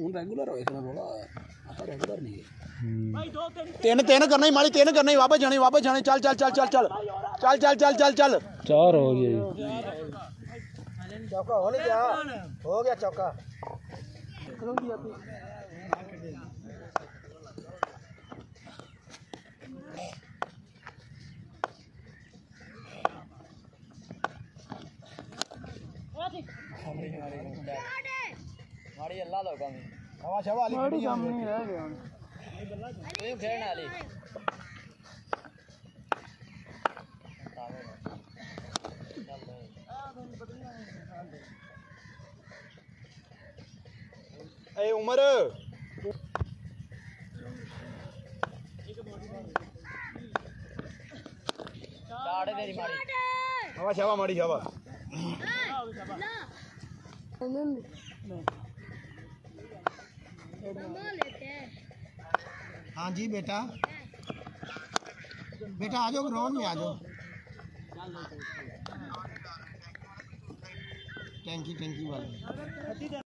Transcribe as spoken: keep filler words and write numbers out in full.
ਹੁਣ ਰੈਗੂਲਰ ਹੋਏ ਥੋੜਾ ਥੋੜਾ ਆਪਾਂ ਰੈਗੂਲਰ ਨਹੀਂ तीन तीन करना ही माली तीन करना ही वापस जाने वापस जाने चल चल चल चल चल चल चल चल चल चल चार हो गया चौका हो नहीं गया हो गया चौका माड़ी अल्लाह लोगा में हवा शवा वाली माड़ी काम नहीं रह गया ये खेलने वाली ए उमर साढ़े तेरी माड़ी हवा शवा माड़ी शवा हाँ जी बेटा बेटा आ जाओ ग्राउंड में आ जाओ टैंकी टैंकी वाले